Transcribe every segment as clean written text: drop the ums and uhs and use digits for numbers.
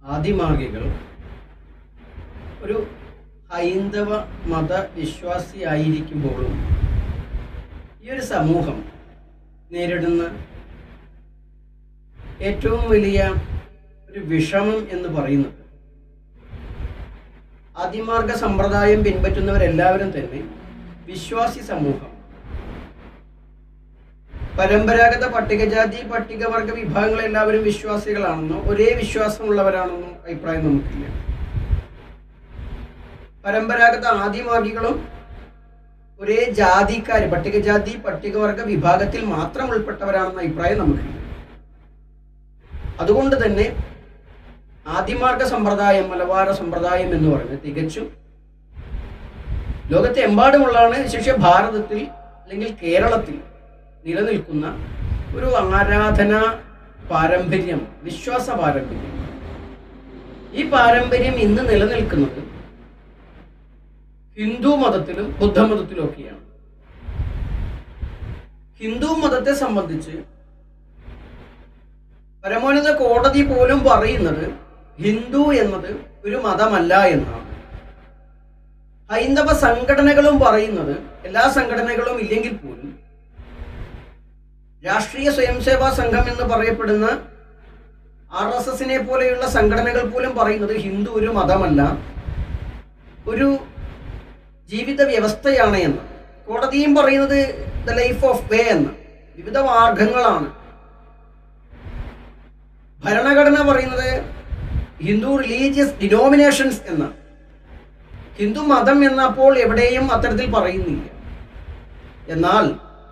ആദിമാർഗികൾ ഒരു ഹൈന്ദവ മതവിശ്വാസിയായിരിക്കുമ്പോഴും ഈ ഒരു സമൂഹം നേരിടുന്ന ഏറ്റവും വലിയ ഒരു വിഷമം എന്ന് പറയുന്നത് ആദിമാർഗ സമ്പ്രദായം പിൻപറ്റുന്നവരെല്ലാവരും തന്നെ വിശ്വാസി സമൂഹം, പരമ്പരാഗത പട്ടികജാതി പട്ടികവർഗ വിഭാഗങ്ങളെല്ലാവരും വിശ്വാസികളാണെന്നോ ഒരേ വിശ്വാസമുള്ളവരാണെന്നോ അഭിപ്രായം നമുക്കില്ല. പരമ്പരാഗത ആദിമാർഗികളും ഒരേ ജാതിക്കാർ, പട്ടികജാതി പട്ടികവർഗ വിഭാഗത്തിൽ മാത്രം ഉൾപ്പെട്ടവരാണെന്ന അഭിപ്രായം നമുക്കില്ല. അതുകൊണ്ട് തന്നെ ആദിമാർഗ സമ്പ്രദായം, മലബാര സമ്പ്രദായം എന്ന് പറയുന്നത് തികച്ചും ലോകത്തെ എമ്പാടുമുള്ളതാണ്. വിശേഷിച്ച് ഭാരതത്തിൽ അല്ലെങ്കിൽ കേരളത്തിൽ നിലനിൽക്കുന്ന ഒരു ആരാധന പാരമ്പര്യം, വിശ്വാസ പാരമ്പര്യം. ഈ പാരമ്പര്യം ഇന്ന് നിലനിൽക്കുന്നത് ഹിന്ദു മതത്തിലും ബുദ്ധമതത്തിലും ഒക്കെയാണ്. ഹിന്ദു മതത്തെ സംബന്ധിച്ച് പരമോന്നത കോടതി പോലും പറയുന്നത് ഹിന്ദു എന്നത് ഒരു മതമല്ല എന്നാണ്. ഹൈന്ദവ സംഘടനകളും പറയുന്നത്, എല്ലാ സംഘടനകളും ഇല്ലെങ്കിൽ പോലും രാഷ്ട്രീയ സ്വയംസേവാ സംഘം എന്ന് പറയപ്പെടുന്ന RSSനെ പോലെയുള്ള സംഘടനകൾ പോലും പറയുന്നത് ഹിന്ദു ഒരു മതമല്ല, ഒരു ജീവിത വ്യവസ്ഥയാണ് എന്ന്. കോടതിയും പറയുന്നത് ദ ലൈഫ് ഓഫ് വേ എന്ന്, വിവിധ മാർഗങ്ങളാണ്. ഭരണഘടന പറയുന്നത് ഹിന്ദു റിലീജിയസ് ഡിനോമിനേഷൻസ് എന്നാണ്. ഹിന്ദു മതം എന്നപ്പോൾ എവിടെയും അത്തരത്തിൽ പറയുന്നില്ല. എന്നാൽ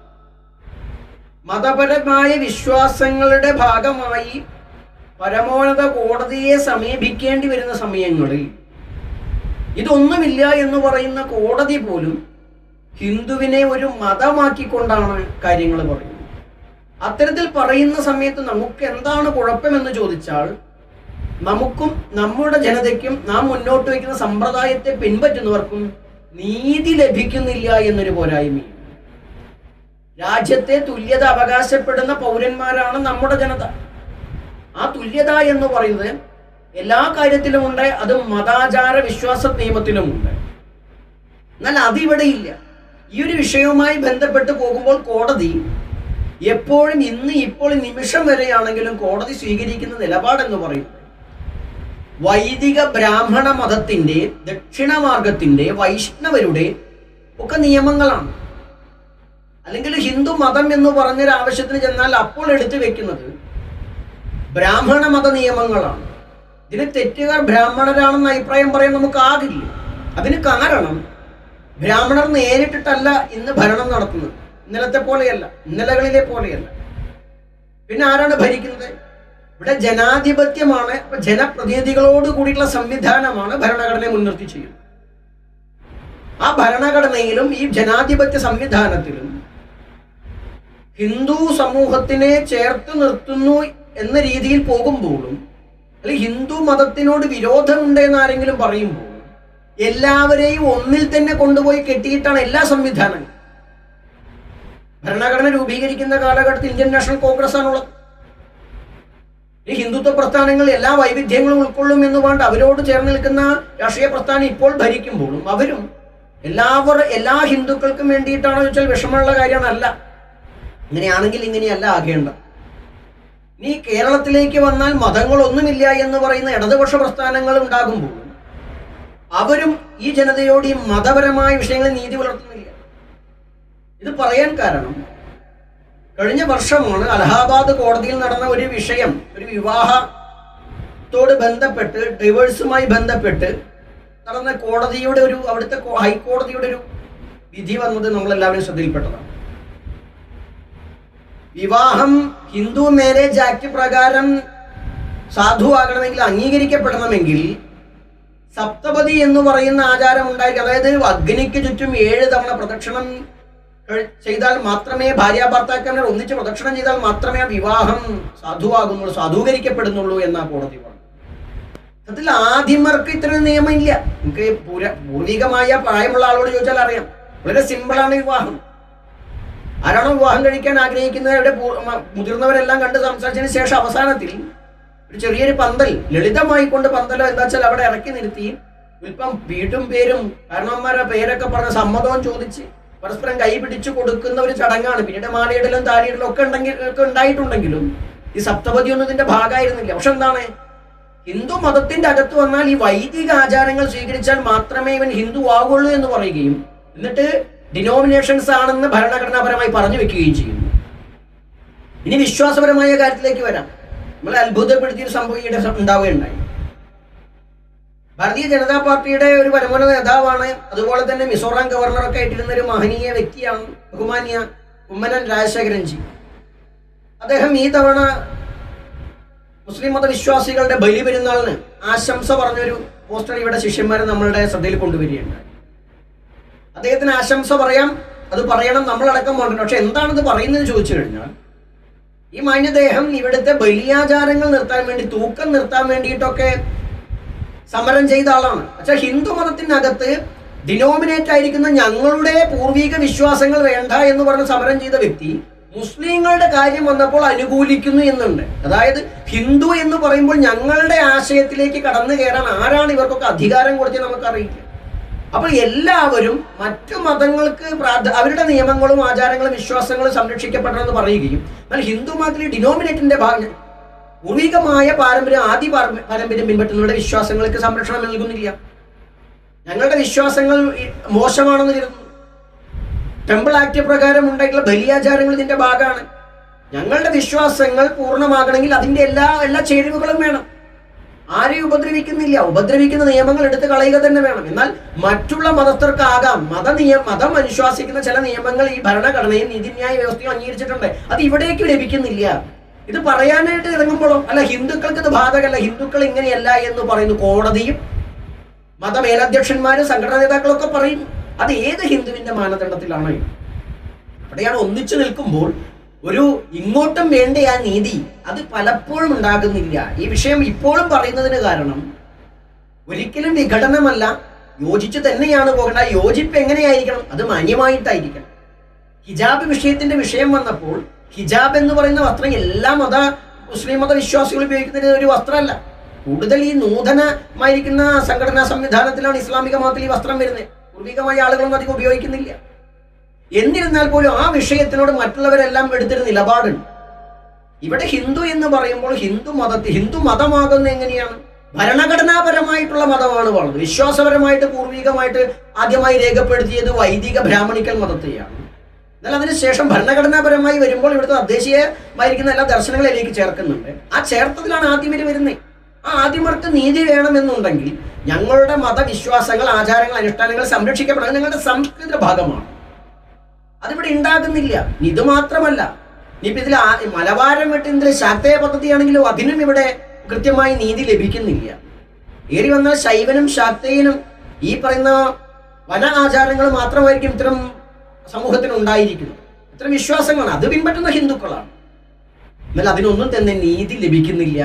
മതപരമായ വിശ്വാസങ്ങളുടെ ഭാഗമായി പരമോന്നത കോടതിയെ സമീപിക്കേണ്ടി വരുന്ന സമയങ്ങളിൽ ഇതൊന്നുമില്ല എന്ന് പറയുന്ന കോടതി പോലും ഹിന്ദുവിനെ ഒരു മതമാക്കിക്കൊണ്ടാണ് കാര്യങ്ങൾ പറയുന്നത്. അത്തരത്തിൽ പറയുന്ന സമയത്ത് നമുക്ക് എന്താണ് കുഴപ്പമെന്ന് ചോദിച്ചാൽ, നമുക്കും നമ്മുടെ ജനതയ്ക്കും നാം മുന്നോട്ട് വയ്ക്കുന്ന സമ്പ്രദായത്തെ പിൻപറ്റുന്നവർക്കും നീതി ലഭിക്കുന്നില്ല എന്നൊരു പോരായ്മയും. രാജ്യത്തെ തുല്യത അവകാശപ്പെടുന്ന പൗരന്മാരാണ് നമ്മുടെ ജനത. ആ തുല്യത എന്ന് പറയുന്നത് എല്ലാ കാര്യത്തിലുമുണ്ട്, അത് മതാചാര വിശ്വാസ നിയമത്തിലുമുണ്ട്. എന്നാൽ അതിവിടെ ഇല്ല. ഈ ഒരു വിഷയവുമായി ബന്ധപ്പെട്ട് പോകുമ്പോൾ കോടതി എപ്പോഴും ഇപ്പോൾ നിമിഷം വരെയാണെങ്കിലും കോടതി സ്വീകരിക്കുന്ന നിലപാടെന്ന് പറയുന്നത് വൈദിക ബ്രാഹ്മണ മതത്തിന്റെ, ദക്ഷിണമാർഗത്തിന്റെ, വൈഷ്ണവരുടെ ഒക്കെ നിയമങ്ങളാണ്. അല്ലെങ്കിൽ ഹിന്ദു മതം എന്ന് പറഞ്ഞൊരു ആവശ്യത്തിന് ചെന്നാൽ അപ്പോൾ എടുത്തു വെക്കുന്നത് ബ്രാഹ്മണ മത നിയമങ്ങളാണ്. ഇതിന് തെറ്റുകാർ ബ്രാഹ്മണരാണെന്ന അഭിപ്രായം പറയാൻ നമുക്കാകില്ല. അതിന് കാരണം ബ്രാഹ്മണർ നേരിട്ടിട്ടല്ല ഇന്ന് ഭരണം നടത്തുന്നത്. ഇന്നലത്തെ പോലെയല്ല, ഇന്നലകളിലെ പോലെയല്ല. പിന്നെ ആരാണ് ഭരിക്കുന്നത്? ഇവിടെ ജനാധിപത്യമാണ്. അപ്പൊ ജനപ്രതിനിധികളോട് കൂടിയിട്ടുള്ള സംവിധാനമാണ് ഭരണഘടനയെ മുൻനിർത്തി ചെയ്യുന്നത്. ആ ഭരണഘടനയിലും ഈ ജനാധിപത്യ സംവിധാനത്തിലും ഹിന്ദു സമൂഹത്തിനെ ചേർത്ത് നിർത്തുന്നു എന്ന രീതിയിൽ പോകുമ്പോഴും, അല്ലെങ്കിൽ ഹിന്ദു മതത്തിനോട് വിരോധമുണ്ട് എന്ന് ആരെങ്കിലും പറയുമ്പോൾ, എല്ലാവരെയും ഒന്നിൽ തന്നെ കൊണ്ടുപോയി കെട്ടിയിട്ടാണ് എല്ലാ സംവിധാനങ്ങളും. ഭരണഘടന രൂപീകരിക്കുന്ന കാലഘട്ടത്തിൽ ഇന്ത്യൻ നാഷണൽ കോൺഗ്രസ് ആണുള്ളത്. ഈ ഹിന്ദുത്വ പ്രസ്ഥാനങ്ങൾ എല്ലാ വൈവിധ്യങ്ങളും ഉൾക്കൊള്ളും എന്ന് വേണ്ട അവരോട് ചേർന്ന് നിൽക്കുന്ന രാഷ്ട്രീയ പ്രസ്ഥാനം ഇപ്പോൾ ഭരിക്കുമ്പോഴും അവരും എല്ലാ ഹിന്ദുക്കൾക്കും വേണ്ടിയിട്ടാണോ ചോദിച്ചാൽ വിഷമമുള്ള കാര്യമല്ല. ഇങ്ങനെയാണെങ്കിൽ ഇങ്ങനെയല്ല ആകേണ്ടത്. ഇനി കേരളത്തിലേക്ക് വന്നാൽ മതങ്ങളൊന്നുമില്ല എന്ന് പറയുന്ന ഇടതുപക്ഷ പ്രസ്ഥാനങ്ങൾ ഉണ്ടാകുമ്പോഴും അവരും ഈ ജനതയോട് ഈ മതപരമായ വിഷയങ്ങളിൽ നീതി പുലർത്തുന്നില്ല. ഇത് പറയാൻ കാരണം കഴിഞ്ഞ വർഷമാണ് അലഹാബാദ് കോടതിയിൽ നടന്ന ഒരു വിഷയം, ഒരു വിവാഹത്തോട് ബന്ധപ്പെട്ട്, ഡിവോഴ്സുമായി ബന്ധപ്പെട്ട് നടന്ന കോടതിയുടെ അവിടുത്തെ ഹൈക്കോടതിയുടെ ഒരു വിധി വന്നത് നമ്മളെല്ലാവരും ശ്രദ്ധയിൽപ്പെട്ടതാണ്. വിവാഹം ഹിന്ദു മാരേജ് ആക്ട് പ്രകാരം സാധുവാകണമെങ്കിൽ, അംഗീകരിക്കപ്പെടണമെങ്കിൽ സപ്തപതി എന്ന് പറയുന്ന ആചാരം ഉണ്ടായിരിക്കും. അതായത് അഗ്നിക്ക് ചുറ്റും 7 തവണ പ്രദക്ഷിണം ചെയ്താൽ മാത്രമേ, ഭാര്യാഭർത്താക്കന്മാർ ഒന്നിച്ച് പ്രദക്ഷിണം ചെയ്താൽ മാത്രമേ ആ വിവാഹം സാധുവാകുന്നുള്ളൂ, സാധൂകരിക്കപ്പെടുന്നുള്ളൂ എന്നാ കോടതി പറഞ്ഞു. അതിൽ ആദ്യമർക്ക് ഇത്രയും നിയമമില്ല. നമുക്ക് പൂർവികമായ പ്രായമുള്ള ആളോട് ചോദിച്ചാൽ അറിയാം. വളരെ സിമ്പിളാണ് വിവാഹം. ആരാണോ വിവാഹം കഴിക്കാൻ ആഗ്രഹിക്കുന്നത്, അവിടെ മുതിർന്നവരെല്ലാം കണ്ട് സംസാരിച്ചതിന് ശേഷം അവസാനത്തിൽ ഒരു ചെറിയൊരു പന്തൽ, ലളിതമായി കൊണ്ട് പന്തലോ എന്താ വെച്ചാൽ അവിടെ ഇറക്കി നിർത്തി ഇപ്പം വീട്ടും പേരും കാരണവന്മാരുടെ പേരൊക്കെ പറഞ്ഞ സമ്മതവും ചോദിച്ച് പരസ്പരം കൈ പിടിച്ചു കൊടുക്കുന്ന ഒരു ചടങ്ങാണ്. പിന്നീട് മാലയിടലും താലിയിടലും ഒക്കെ ഉണ്ടായിട്ടുണ്ടെങ്കിലും ഈ സപ്തപതി ഒന്നും ഇതിന്റെ ഭാഗമായിരുന്നില്ല. പക്ഷെ എന്താണ്, ഹിന്ദു മതത്തിന്റെ അകത്ത് വന്നാൽ ഈ വൈദിക ആചാരങ്ങൾ സ്വീകരിച്ചാൽ മാത്രമേ ഇവൻ ഹിന്ദു ആവുള്ളൂ എന്ന് പറയുകയും എന്നിട്ട് ഡിനോമിനേഷൻസ് ആണെന്ന് ഭരണഘടനാപരമായി പറഞ്ഞു വെക്കുകയും ചെയ്യുന്നു. ഇനി വിശ്വാസപരമായ കാര്യത്തിലേക്ക് വരാം. നമ്മളെ അത്ഭുതപ്പെടുത്തിയൊരു സംഭവം ഈയിടെ ഉണ്ടാവുകയുണ്ടായി. ഭാരതീയ ജനതാ പാർട്ടിയുടെ ഒരു പരമോന്നത നേതാവാണ്, അതുപോലെ തന്നെ മിസോറാം ഗവർണറൊക്കെ ആയിട്ടിരുന്ന ഒരു മഹനീയ വ്യക്തിയാണ് ബഹുമാന്യ കുമ്മനം രാജശേഖരൻജി. അദ്ദേഹം ഈ തവണ മുസ്ലിം മതവിശ്വാസികളുടെ ബലി പെരുന്നാളിന് ആശംസ പറഞ്ഞൊരു പോസ്റ്റർ ഇവിടെ ശിഷ്യന്മാരെ നമ്മളുടെ ശ്രദ്ധയിൽ കൊണ്ടുവരികയുണ്ടായി. അദ്ദേഹത്തിന് ആശംസ പറയാം, അത് പറയണം, നമ്മളടക്കം വേണ്ടത്. പക്ഷെ എന്താണിത് പറയുന്നത് ചോദിച്ചു കഴിഞ്ഞാൽ, ഈ മാന്യദേഹം ഇവിടുത്തെ ബലിയാചാരങ്ങൾ നിർത്താൻ വേണ്ടി, തൂക്കം നിർത്താൻ വേണ്ടിയിട്ടൊക്കെ സമരം ചെയ്ത ആളാണ്. പക്ഷെ ഹിന്ദു മതത്തിനകത്ത് ഡിനോമിനേറ്റ് ആയിരിക്കുന്ന ഞങ്ങളുടെ പൂർവിക വിശ്വാസങ്ങൾ വേണ്ട എന്ന് പറഞ്ഞ് സമരം ചെയ്ത വ്യക്തി മുസ്ലിങ്ങളുടെ കാര്യം വന്നപ്പോൾ അനുകൂലിക്കുന്നു എന്നുണ്ട്. അതായത് ഹിന്ദു എന്ന് പറയുമ്പോൾ ഞങ്ങളുടെ ആശയത്തിലേക്ക് കടന്നു കയറാൻ ആരാണ് ഇവർക്കൊക്കെ അധികാരം കൊടുത്തത് നമുക്കറിയില്ല. അപ്പോൾ എല്ലാവരും മറ്റു മതങ്ങൾക്ക് അവരുടെ നിയമങ്ങളും ആചാരങ്ങളും വിശ്വാസങ്ങളും സംരക്ഷിക്കപ്പെടണമെന്ന് പറയുകയും, എന്നാൽ ഹിന്ദു മതത്തിൽ ഡിനോമിനേറ്റിന്റെ ഭാഗം പൂർവികമായ പാരമ്പര്യം, ആദ്യ പാരമ്പര്യം പിൻപറ്റുന്നവരുടെ വിശ്വാസങ്ങൾക്ക് സംരക്ഷണം നൽകുന്നില്ല. ഞങ്ങളുടെ വിശ്വാസങ്ങൾ മോശമാണെന്ന് കരുതുന്നു. ടെമ്പിൾ ആക്ട് പ്രകാരം ഉണ്ടായിട്ടുള്ള ബലിയാചാരങ്ങൾ ഇതിന്റെ ഭാഗമാണ്. ഞങ്ങളുടെ വിശ്വാസങ്ങൾ പൂർണ്ണമാകണമെങ്കിൽ അതിന്റെ എല്ലാ ചേരുവകളും വേണം. ആരെയും ഉപദ്രവിക്കുന്നില്ല, ഉപദ്രവിക്കുന്ന നിയമങ്ങൾ എടുത്ത് കളയുക തന്നെ വേണം. എന്നാൽ മറ്റുള്ള മതസ്ഥർക്കാകാം. മതം അനുശാസിക്കുന്ന ചില നിയമങ്ങൾ ഈ ഭരണഘടനയും നീതിന്യായ വ്യവസ്ഥയും അംഗീകരിച്ചിട്ടുണ്ട്. അത് ഇവിടേക്ക് ലഭിക്കുന്നില്ല. ഇത് പറയാനായിട്ട് ഇറങ്ങുമ്പോഴോ അല്ല, ഹിന്ദുക്കൾക്ക് ഇത് ബാധകമല്ല, ഹിന്ദുക്കൾ ഇങ്ങനെയല്ല എന്ന് പറയുന്നു കോടതിയും മതമേലധ്യക്ഷന്മാരും സംഘടനാ നേതാക്കളൊക്കെ പറയുന്നു. അത് ഏത് ഹിന്ദുവിന്റെ മാനദണ്ഡത്തിലാണ്? അവിടെയാണ് ഒന്നിച്ചു നിൽക്കുമ്പോൾ ഒരു ഇങ്ങോട്ടും വേണ്ട ആ നീതി അത് പലപ്പോഴും ഉണ്ടാകുന്നില്ല. ഈ വിഷയം ഇപ്പോഴും പറയുന്നതിന് കാരണം ഒരിക്കലും വിഘടനമല്ല, യോജിച്ച് തന്നെയാണ് പോകേണ്ട. യോജിപ്പ് എങ്ങനെയായിരിക്കണം? അത് മാന്യമായിട്ടായിരിക്കണം. ഹിജാബ് വിഷയത്തിന്റെ വിഷയം വന്നപ്പോൾ ഹിജാബ് എന്ന് പറയുന്ന വസ്ത്രം എല്ലാ മുസ്ലിം മത വിശ്വാസികൾ ഉപയോഗിക്കുന്ന ഒരു വസ്ത്രമല്ല. കൂടുതൽ ഈ നൂതനമായിരിക്കുന്ന സംഘടനാ സംവിധാനത്തിലാണ് ഇസ്ലാമിക മതത്തിൽ ഈ വസ്ത്രം വരുന്നത്. പൂർവികമായ ആളുകളൊന്നും അധികം ഉപയോഗിക്കുന്നില്ല. എന്നിരുന്നാൽ പോലും ആ വിഷയത്തിനോട് മറ്റുള്ളവരെല്ലാം എടുത്തൊരു നിലപാടുണ്ട്. ഇവിടെ ഹിന്ദു എന്ന് പറയുമ്പോൾ ഹിന്ദു മതമാകുന്നത് എങ്ങനെയാണ്? ഭരണഘടനാപരമായിട്ടുള്ള മതമാണ് വളർന്നത്. വിശ്വാസപരമായിട്ട് പൂർവികമായിട്ട് ആദ്യമായി രേഖപ്പെടുത്തിയത് വൈദിക ബ്രാഹ്മണിക്കൽ മതത്തെയാണ്. എന്നാൽ അതിനുശേഷം ഭരണഘടനാപരമായി വരുമ്പോൾ ഇവിടുത്തെ തദ്ദേശീയമായിരിക്കുന്ന എല്ലാ ദർശനങ്ങളിലേക്ക് ചേർക്കുന്നുണ്ട്. ആ ചേർത്തതിലാണ് ആദ്യം വരുന്നത്. ആ ആദ്യമർക്ക് നീതി വേണമെന്നുണ്ടെങ്കിൽ ഞങ്ങളുടെ മതവിശ്വാസങ്ങൾ, ആചാരങ്ങൾ, അനുഷ്ഠാനങ്ങൾ സംരക്ഷിക്കപ്പെടാൻ ഞങ്ങളുടെ സംസ്കൃതിയുടെ ഭാഗമാണ്. അതിവിടെ ഉണ്ടാകുന്നില്ല. ഇത് മാത്രമല്ല, ഇനിയിപ്പോൾ ഇതിൽ മലബാരം വെട്ടിന്റെ ശാക്തേയ പദ്ധതിയാണെങ്കിലും അതിനും ഇവിടെ കൃത്യമായി നീതി ലഭിക്കുന്നില്ല. ഏറി വന്നാൽ ശൈവനും ശാക്തേയനും ഈ പറയുന്ന വന ആചാരങ്ങൾ മാത്രമായിരിക്കും ഇത്തരം സമൂഹത്തിന് ഉണ്ടായിരിക്കുന്നത്. ഇത്തരം വിശ്വാസങ്ങളാണ്, അത് പിൻപറ്റുന്ന ഹിന്ദുക്കളാണ്. എന്നാൽ അതിനൊന്നും തന്നെ നീതി ലഭിക്കുന്നില്ല.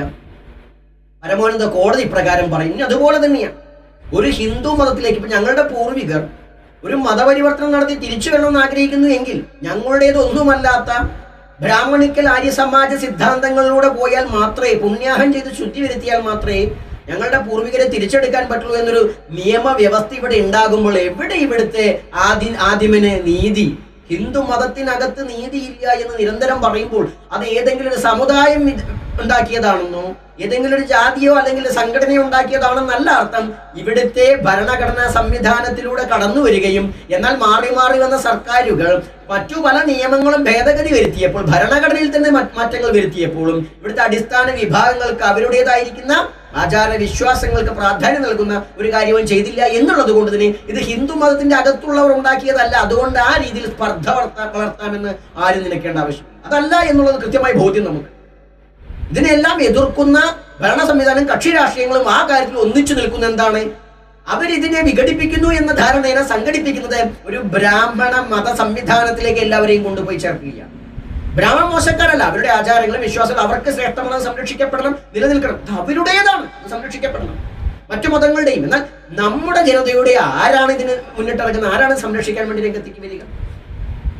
പരമോന്നത കോടതി ഇപ്രകാരം പറയുന്നു. അതുപോലെ തന്നെയാണ് ഒരു ഹിന്ദു മതത്തിലേക്ക് ഇപ്പൊ ഞങ്ങളുടെ പൂർവികർ ഒരു മതപരിവർത്തനം നടത്തി തിരിച്ചു വരണമെന്ന് ആഗ്രഹിക്കുന്നു എങ്കിൽ ഞങ്ങളുടേതൊന്നുമല്ലാത്ത ബ്രാഹ്മണിക്കൽ ആര്യ സമാജ സിദ്ധാന്തങ്ങളിലൂടെ പോയാൽ മാത്രമേ, പുണ്യാഹം ചെയ്ത് ശുദ്ധി വരുത്തിയാൽ മാത്രമേ ഞങ്ങളുടെ പൂർവികരെ തിരിച്ചെടുക്കാൻ പറ്റുള്ളൂ എന്നൊരു നിയമവ്യവസ്ഥ ഇവിടെ ഉണ്ടാകുമ്പോൾ എവിടെ ഇവിടുത്തെ ആദിമന് നീതി? ഹിന്ദു മതത്തിനകത്ത് നീതിയില്ല എന്ന് നിരന്തരം പറയുമ്പോൾ അത് ഏതെങ്കിലും ഒരു സമുദായം ഉണ്ടാക്കിയതാണെന്നോ ഏതെങ്കിലും ഒരു ജാതിയോ അല്ലെങ്കിൽ സംഘടനയോ ഉണ്ടാക്കിയതാണെന്നല്ല അർത്ഥം. ഇവിടുത്തെ ഭരണഘടനാ സംവിധാനത്തിലൂടെ കടന്നു വരികയും എന്നാൽ മാറി മാറി വന്ന സർക്കാരുകൾ മറ്റു പല നിയമങ്ങളും ഭേദഗതി വരുത്തിയപ്പോൾ, ഭരണഘടനയിൽ തന്നെ മാറ്റങ്ങൾ വരുത്തിയപ്പോഴും ഇവിടുത്തെ അടിസ്ഥാന വിഭാഗങ്ങൾക്ക് അവരുടേതായിരിക്കുന്ന ആചാര വിശ്വാസങ്ങൾക്ക് പ്രാധാന്യം നൽകുന്ന ഒരു കാര്യവും ചെയ്തില്ല എന്നുള്ളത് കൊണ്ട് തന്നെ ഇത് ഹിന്ദു മതത്തിന്റെ അകത്തുള്ളവർ ഉണ്ടാക്കിയതല്ല. അതുകൊണ്ട് ആ രീതിയിൽ സ്പർദ്ധ വളർത്താമെന്ന് ആരും നിனைക്കേണ്ട ആവശ്യമില്ല. അതല്ല എന്നുള്ളത് കൃത്യമായി ബോധ്യം നമുക്ക്. ഇതിനെല്ലാം എതിർക്കുന്ന ഭരണ സംവിധാനം, കക്ഷി രാഷ്ട്രീയങ്ങളും ആ കാര്യത്തിൽ ഒന്നിച്ചു നിൽക്കുന്ന എന്താണ്? അവരിതിനെ വിഘടിപ്പിക്കുന്നു എന്ന ധാരണയെ സംഘടിപ്പിക്കുന്നത് ഒരു ബ്രാഹ്മണ മത സംവിധാനത്തിലേക്ക് എല്ലാവരെയും കൊണ്ടുപോയി ചേർക്കുകയാണ്. ബ്രാഹ്മണ മോശക്കാരല്ല, അവരുടെ ആചാരങ്ങളും വിശ്വാസങ്ങളും അവർക്ക് ശ്രേഷ്ഠമാണ്, സംരക്ഷിക്കപ്പെടണം, നിലനിൽക്കണം. അവരുടേതാണ്, സംരക്ഷിക്കപ്പെടണം, മറ്റു മതങ്ങളുടെയും. എന്നാൽ നമ്മുടെ ജനതയുടെ ആരാണ് ഇതിന് മുന്നിട്ടിറങ്ങുന്നത്? ആരാണ് സംരക്ഷിക്കാൻ വേണ്ടി രംഗത്തേക്ക് വരിക?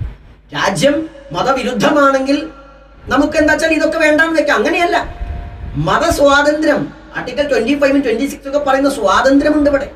രാജ്യം മതവിരുദ്ധമാണെങ്കിൽ നമുക്ക് എന്താ വെച്ചാൽ ഇതൊക്കെ വേണ്ടാന്ന് വെക്കാം. അങ്ങനെയല്ല. മതസ്വാതന്ത്ര്യം ആർട്ടിക്കിൾ 25 26 ഒക്കെ പറയുന്ന സ്വാതന്ത്ര്യമുണ്ട് ഇവിടെ.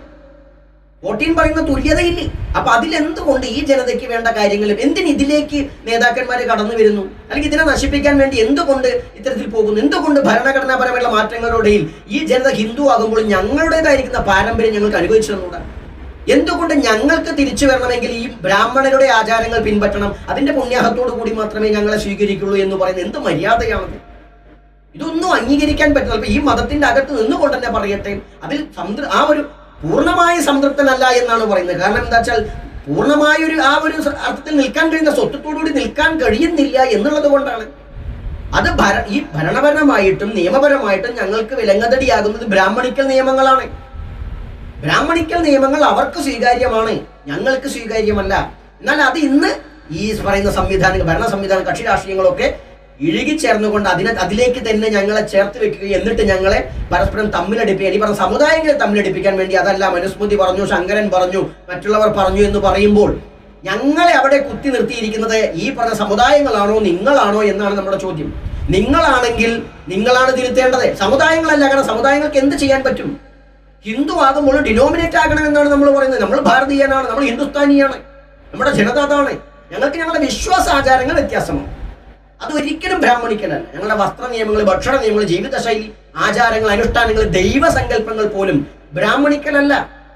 14 പറയുന്ന തുല്യതയില്ലേ? അപ്പൊ അതിലെന്തുകൊണ്ട് ഈ ജനതയ്ക്ക് വേണ്ട കാര്യങ്ങളും എന്തിന് ഇതിലേക്ക് നേതാക്കന്മാരെ കടന്നു വരുന്നു? അല്ലെങ്കിൽ ഇതിനെ നശിപ്പിക്കാൻ വേണ്ടി എന്തുകൊണ്ട് ഇത്തരത്തിൽ പോകുന്നു? എന്തുകൊണ്ട് ഭരണഘടനാപരമായുള്ള മാറ്റങ്ങളുടെ ഈ ജനത ഹിന്ദു ആകുമ്പോൾ ഞങ്ങളുടേതായിരിക്കുന്ന പാരമ്പര്യം ഞങ്ങൾക്ക് അനുഭവിച്ചു തന്നൂടാ? എന്തുകൊണ്ട് ഞങ്ങൾക്ക് തിരിച്ചു വരണമെങ്കിൽ ഈ ബ്രാഹ്മണരുടെ ആചാരങ്ങൾ പിൻപറ്റണം, അതിന്റെ പുണ്യാഹത്തോടു കൂടി മാത്രമേ ഞങ്ങളെ സ്വീകരിക്കുള്ളൂ എന്ന് പറയുന്നത് എന്ത് മര്യാദയാണത്? ഇതൊന്നും അംഗീകരിക്കാൻ പറ്റില്ല. അപ്പൊ ഈ മതത്തിന്റെ അകത്ത് നിന്നുകൊണ്ട് തന്നെ പറയട്ടെ, അതിൽ ആ ഒരു പൂർണ്ണമായ സംതൃപ്തനല്ല എന്നാണ് പറയുന്നത്. കാരണം എന്താ വെച്ചാൽ പൂർണ്ണമായൊരു ആ ഒരു അർത്ഥത്തിൽ നിൽക്കാൻ കഴിയുന്ന സ്വത്വത്തോടുകൂടി നിൽക്കാൻ കഴിയുന്നില്ല എന്നുള്ളത് കൊണ്ടാണ്. അത് ഈ ഭരണപരമായിട്ടും നിയമപരമായിട്ടും ഞങ്ങൾക്ക് വിലങ്ങതടിയാകുന്നത് ബ്രാഹ്മണിക്കൽ നിയമങ്ങളാണ്. ബ്രാഹ്മണിക്കൽ നിയമങ്ങൾ അവർക്ക് സ്വീകാര്യമാണ്, ഞങ്ങൾക്ക് സ്വീകാര്യമല്ല. എന്നാൽ അത് ഇന്ന് ഈ പറയുന്ന സംവിധാനങ്ങൾ, ഭരണ സംവിധാനം, കക്ഷി രാഷ്ട്രീയങ്ങളൊക്കെ ഇഴുകിച്ചേർന്നുകൊണ്ട് അതിലേക്ക് തന്നെ ഞങ്ങളെ ചേർത്ത് വെക്കുകയും എന്നിട്ട് ഞങ്ങളെ പരസ്പരം തമ്മിലടിപ്പിക്കാൻ, ഈ പറഞ്ഞ സമുദായങ്ങളെ തമ്മിലടിപ്പിക്കാൻ വേണ്ടി, അതല്ല മനുസ്മൃതി പറഞ്ഞു, ശങ്കരൻ പറഞ്ഞു, മറ്റുള്ളവർ പറഞ്ഞു എന്ന് പറയുമ്പോൾ ഞങ്ങളെ അവിടെ കുത്തി നിർത്തിയിരിക്കുന്നത് ഈ പറഞ്ഞ സമുദായങ്ങളാണോ നിങ്ങളാണോ എന്നാണ് നമ്മുടെ ചോദ്യം. നിങ്ങളാണെങ്കിൽ നിങ്ങളാണ് തിരുത്തേണ്ടത്, സമുദായങ്ങളല്ല. കാരണം സമുദായങ്ങൾക്ക് എന്ത് ചെയ്യാൻ പറ്റും? ഹിന്ദു ആകുമ്പോൾ ഡിനോമിനേറ്റ് ആകണമെന്നാണ് നമ്മൾ പറയുന്നത്. നമ്മൾ ഭാരതീയനാണ്, നമ്മൾ ഹിന്ദുസ്ഥാനിയാണ്, നമ്മുടെ ജനത അതാണ്. ഞങ്ങൾക്ക് ഞങ്ങളുടെ വിശ്വാസാചാരങ്ങൾ വ്യത്യാസമാണ്. അത് ഒരിക്കലും ബ്രാഹ്മണിക്കലല്ല. ഞങ്ങളുടെ വസ്ത്ര നിയമങ്ങൾ, ഭക്ഷണ നിയമങ്ങൾ, ജീവിതശൈലി, ആചാരങ്ങൾ, അനുഷ്ഠാനങ്ങൾ, ദൈവസങ്കല്പങ്ങൾ പോലും ബ്രാഹ്മണിക്കലല്ല,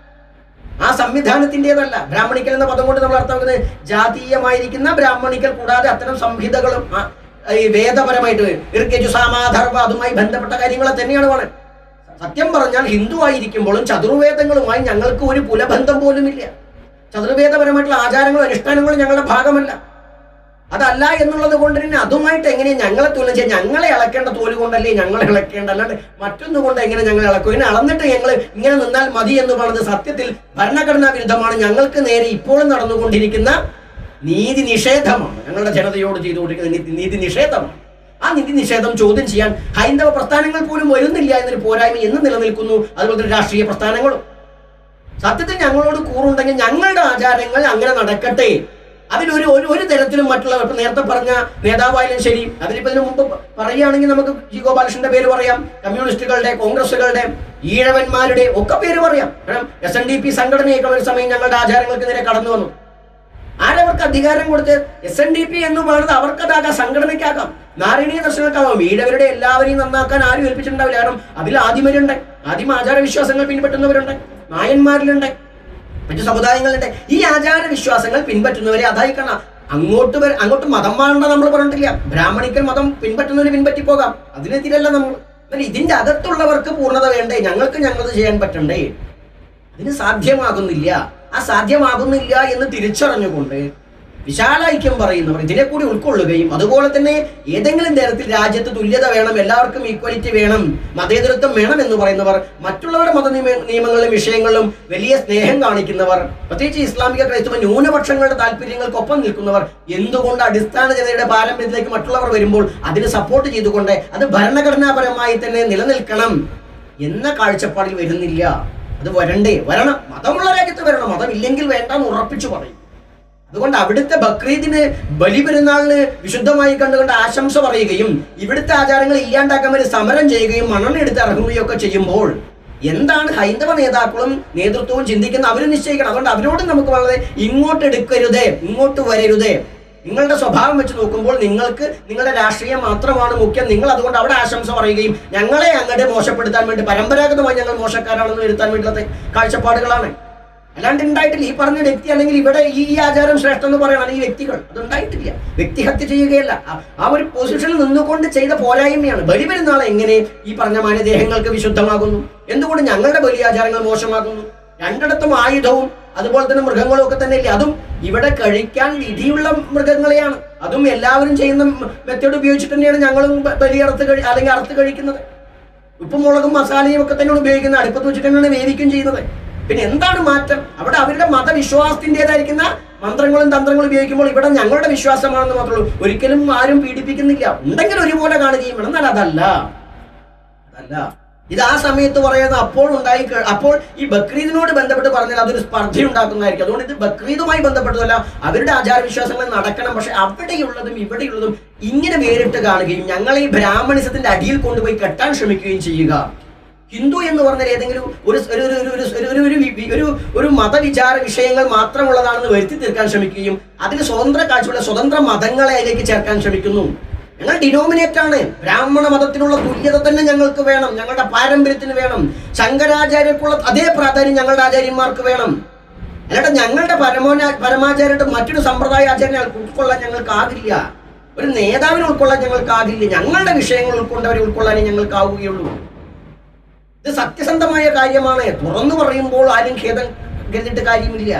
ആ സംവിധാനത്തിൻ്റെതല്ല. ബ്രാഹ്മണിക്കൽ എന്ന പദം കൊണ്ട് നമ്മൾ അർത്ഥമാക്കുന്നത് ജാതീയമായിരിക്കുന്ന ബ്രാഹ്മണിക്കൽ കൂടാതെ അത്തരം സംഹിതകളും ഈ വേദപരമായിട്ട് ഋഗ്യജുസാമാധർവ അതുമായി ബന്ധപ്പെട്ട കാര്യങ്ങളെ തന്നെയാണ് പറയുന്നത്. സത്യം പറഞ്ഞാൽ ഹിന്ദു ആയിരിക്കുമ്പോഴും ചതുർവേദങ്ങളുമായി ഞങ്ങൾക്ക് ഒരു പുലബന്ധം പോലും ഇല്ല. ചതുർവേദപരമായിട്ടുള്ള ആചാരങ്ങളും അനുഷ്ഠാനങ്ങളും ഞങ്ങളുടെ ഭാഗമല്ല. അതല്ല എന്നുള്ളത് കൊണ്ട് തന്നെ അതുമായിട്ട് എങ്ങനെ ഞങ്ങളെ തുലനം ചെയ്യാൻ? ഞങ്ങളെ ഇളക്കേണ്ട തോല് കൊണ്ടല്ലേ ഞങ്ങളെ ഇളക്കേണ്ട, അല്ലാണ്ട് മറ്റൊന്നുകൊണ്ട് എങ്ങനെ ഞങ്ങളെ ഇളക്കും? ഇതിനെ അളന്നിട്ട് ഞങ്ങൾ ഇങ്ങനെ നിന്നാൽ മതി എന്ന് പറയുന്നത് സത്യത്തിൽ ഭരണഘടനാ വിരുദ്ധമാണ്. ഞങ്ങൾക്ക് നേരെ ഇപ്പോഴും നടന്നുകൊണ്ടിരിക്കുന്ന നീതി നിഷേധമാണ്, ഞങ്ങളുടെ ജനതയോട് ചെയ്തുകൊണ്ടിരിക്കുന്ന നീതി നിഷേധമാണ്. ആ നീതി നിഷേധം ചോദ്യം ചെയ്യാൻ ഹൈന്ദവ പ്രസ്ഥാനങ്ങൾ പോലും വരുന്നില്ല എന്നൊരു പോരായ്മ എന്ന് നിലനിൽക്കുന്നു. അതുപോലെ തന്നെ രാഷ്ട്രീയ പ്രസ്ഥാനങ്ങളും. സത്യത്തിൽ ഞങ്ങളോട് കൂറുണ്ടെങ്കിൽ ഞങ്ങളുടെ ആചാരങ്ങൾ അങ്ങനെ നടക്കട്ടെ. അതിലൊരു ഒരു തരത്തിലും മറ്റുള്ളവർ, ഇപ്പൊ നേരത്തെ പറഞ്ഞ നേതാവായാലും ശരി, അതിലിപ്പോ ഇതിനു മുമ്പ് പറയുകയാണെങ്കിൽ നമുക്ക് ജി ഗോപാലകൃഷ്ണന്റെ പേര് പറയാം, കമ്മ്യൂണിസ്റ്റുകളുടെ, കോൺഗ്രസുകളുടെ, ഈഴവന്മാരുടെ ഒക്കെ പേര് പറയാം. കാരണം SNDP സംഘടനയൊക്കെ ഒരു സമയം ഞങ്ങളുടെ ആചാരങ്ങൾക്ക് നേരെ കടന്നു വന്നു. ആരവർക്ക് അധികാരം കൊടുത്ത്? SNDP എന്ന് പറയുന്നത് അവർക്കതാകാം, സംഘടനയ്ക്കാകാം, നാരായണീയ ദർശനങ്ങൾക്കാകാം. ഈഴവരുടെ എല്ലാവരെയും നന്നാക്കാൻ ആരും ഏൽപ്പിച്ചിട്ടുണ്ടാവില്ല. കാരണം അതിൽ ആദിമരുണ്ട്, ആദിമ ആചാര വിശ്വാസങ്ങൾ പിൻപറ്റുന്നവരുണ്ട്, നായന്മാരിലുണ്ട്, മറ്റു സമുദായങ്ങളുണ്ട്. ഈ ആചാര വിശ്വാസങ്ങൾ പിൻപറ്റുന്നവരെ അതായിക്കണം. അങ്ങോട്ട് മതം വേണ്ട നമ്മൾ പറഞ്ഞിട്ടില്ല. ബ്രാഹ്മണിക്കൽ മതം പിൻപറ്റുന്നവര് പിൻപറ്റിപ്പോകാം, അതിനെതിരല്ല നമ്മൾ. എന്നാൽ ഇതിന്റെ അകത്തുള്ളവർക്ക് പൂർണ്ണത വേണ്ടേ? ഞങ്ങൾക്ക് ഞങ്ങളത് ചെയ്യാൻ പറ്റണ്ടേ? അതിന് സാധ്യമാകുന്നില്ല. ആ സാധ്യമാകുന്നില്ല എന്ന് തിരിച്ചറിഞ്ഞുകൊണ്ട് വിശാല ഐക്യം പറയുന്നവർ ഇതിനെ കൂടി ഉൾക്കൊള്ളുകയും അതുപോലെ തന്നെ ഏതെങ്കിലും തരത്തിൽ രാജ്യത്ത് തുല്യത വേണം, എല്ലാവർക്കും ഈക്വാലിറ്റി വേണം, മതേതരത്വം വേണം എന്ന് പറയുന്നവർ, മറ്റുള്ളവരുടെ മത നിയമങ്ങളിലും വിഷയങ്ങളിലും വലിയ സ്നേഹം കാണിക്കുന്നവർ, പ്രത്യേകിച്ച് ഇസ്ലാമിക ക്രൈസ്തവ ന്യൂനപക്ഷങ്ങളുടെ താല്പര്യങ്ങൾക്കൊപ്പം നിൽക്കുന്നവർ, എന്തുകൊണ്ട് അടിസ്ഥാന ജനതയുടെ പാരമ്പര്യത്തിലേക്ക് മറ്റുള്ളവർ വരുമ്പോൾ അതിന് സപ്പോർട്ട് ചെയ്തുകൊണ്ട് അത് ഭരണഘടനാപരമായി തന്നെ നിലനിൽക്കണം എന്ന കാഴ്ചപ്പാടിൽ വരുന്നില്ല. അത് വരണം. മതമുള്ള രാജ്യത്ത് വരണം, മതമില്ലെങ്കിൽ വേണ്ടെന്ന് ഉറപ്പിച്ചു പറയും. അതുകൊണ്ട് അവിടുത്തെ ബക്രീദിന്, ബലിപെരുന്നാളിന് വിശുദ്ധമായി കണ്ടുകൊണ്ട് ആശംസ പറയുകയും ഇവിടുത്തെ ആചാരങ്ങൾ ഇല്ലാണ്ടാക്കാൻ വേണ്ടി സമരം ചെയ്യുകയും മണ്ണെടുത്ത് ഇറങ്ങുകയും ഒക്കെ ചെയ്യുമ്പോൾ എന്താണ് ഹൈന്ദവ നേതാക്കളും നേതൃത്വവും ചിന്തിക്കുന്നത്? അവർ നിശ്ചയിക്കണം. അതുകൊണ്ട് അവരോട് നമുക്ക് വളരെ ഇങ്ങോട്ട് എടുക്കരുതേ, ഇങ്ങോട്ട് വരരുതേ. നിങ്ങളുടെ സ്വഭാവം വെച്ച് നോക്കുമ്പോൾ നിങ്ങൾക്ക് നിങ്ങളുടെ രാഷ്ട്രീയം മാത്രമാണ് മുഖ്യം. നിങ്ങൾ അതുകൊണ്ട് അവിടെ ആശംസ പറയുകയും ഞങ്ങളെ അങ്ങോട്ട് മോശപ്പെടുത്താൻ വേണ്ടി, പരമ്പരാഗതമായി ഞങ്ങൾ മോശക്കാരാണെന്ന് വരുത്താൻ വേണ്ടിയുള്ള കാഴ്ചപ്പാടുകളാണ്. അല്ലാണ്ട് ഉണ്ടായിട്ടില്ല. ഈ പറഞ്ഞ വ്യക്തി അല്ലെങ്കിൽ ഇവിടെ ഈ ആചാരം ശ്രേഷ്ഠം എന്ന് പറയണം ഈ വ്യക്തികൾ, അതുണ്ടായിട്ടില്ല. വ്യക്തിഹത്യ ചെയ്യുകയല്ല, ആ ഒരു പൊസിഷനിൽ നിന്നുകൊണ്ട് ചെയ്ത പോരായ്മയാണ്. ബലിപെരുന്നാൾ എങ്ങനെ ഈ പറഞ്ഞ മാനദേഹങ്ങൾക്ക് വിശുദ്ധമാകുന്നു? എന്തുകൊണ്ട് ഞങ്ങളുടെ ബലിയാചാരങ്ങൾ മോശമാകുന്നു? രണ്ടിടത്തും ആയുധവും അതുപോലെ തന്നെ മൃഗങ്ങളും ഒക്കെ തന്നെ ഇല്ലേ? അതും ഇവിടെ കഴിക്കാൻ വിധിയുള്ള മൃഗങ്ങളെയാണ്. അതും എല്ലാവരും ചെയ്യുന്ന മെത്തേഡ് ഉപയോഗിച്ചിട്ട് തന്നെയാണ് ഞങ്ങളും അല്ലെങ്കിൽ അറുത്ത് കഴിക്കുന്നത്. ഉപ്പും മുളകും മസാലയും ഒക്കെ തന്നെയാണ് ഉപയോഗിക്കുന്നത്. അടുപ്പത്ത് വെച്ചിട്ട് തന്നെയാണ് വേവിക്കും ചെയ്യുന്നത്. പിന്നെ എന്താണ് മാറ്റം? അവിടെ അവരുടെ മതവിശ്വാസത്തിൻ്റെതായിരിക്കുന്ന മന്ത്രങ്ങളും തന്ത്രങ്ങളും ഉപയോഗിക്കുമ്പോൾ ഇവിടെ ഞങ്ങളുടെ വിശ്വാസമാണെന്ന് മാത്രമേ ഉള്ളൂ. ഒരിക്കലും ആരും പീഡിപ്പിക്കുന്നില്ല. ഉണ്ടെങ്കിൽ ഒരുപോലെ കാണുകയും വേണം. എന്നാൽ അതല്ല ഇത് ആ സമയത്ത് പറയുന്നത് അപ്പോൾ ഈ ബക്രീദിനോട് ബന്ധപ്പെട്ട് പറഞ്ഞാൽ അതൊരു സ്പർദ്ധ ഉണ്ടാക്കുന്നതായിരിക്കും. അതുകൊണ്ട് ഇത് ബക്രീദുമായി ബന്ധപ്പെട്ടതല്ല, അവരുടെ ആചാരവിശ്വാസങ്ങൾ നടക്കണം. പക്ഷെ അവിടെയുള്ളതും ഇവിടെയുള്ളതും ഇങ്ങനെ വേറിട്ട് കാണുകയും ഞങ്ങളെ ഈ ബ്രാഹ്മണിസത്തിന്റെ അടിയിൽ കൊണ്ടുപോയി കെട്ടാൻ ശ്രമിക്കുകയും ചെയ്യുക. ഹിന്ദു എന്ന് പറഞ്ഞാൽ ഏതെങ്കിലും ഒരു മതവിചാര വിഷയങ്ങൾ മാത്രമുള്ളതാണെന്ന് വരുത്തി തീർക്കാൻ ശ്രമിക്കുകയും അതിന് സ്വതന്ത്ര കാഴ്ചയുള്ള സ്വതന്ത്ര മതങ്ങളെ അതിലേക്ക് ചേർക്കാൻ ശ്രമിക്കുന്നു. ഞങ്ങൾ ഡിനോമിനേറ്റ് ആണ്. ബ്രാഹ്മണ മതത്തിനുള്ള തുല്യത തന്നെ ഞങ്ങൾക്ക് വേണം, ഞങ്ങളുടെ പാരമ്പര്യത്തിന് വേണം. ശങ്കരാചാര്യർക്കുള്ള അതേ പ്രാധാന്യം ഞങ്ങളുടെ ആചാര്യന്മാർക്ക് വേണം. അല്ലാതെ ഞങ്ങളുടെ പരമാചാര്യരുടെ മറ്റൊരു സമ്പ്രദായ ആചാര്യനെ ഉൾക്കൊള്ളാൻ ഞങ്ങൾക്കാകില്ല, ഒരു നേതാവിനെ ഉൾക്കൊള്ളാൻ ഞങ്ങൾക്കാകില്ല. ഞങ്ങളുടെ വിഷയങ്ങൾ ഉൾക്കൊണ്ടവരെ ഉൾക്കൊള്ളാനേ ഞങ്ങൾക്കാവുകയുള്ളൂ. ഇത് സത്യസന്ധമായ കാര്യമാണ്. തുറന്നു പറയുമ്പോൾ ആരും ഖേദം കരുതിയിട്ട് കാര്യമില്ല.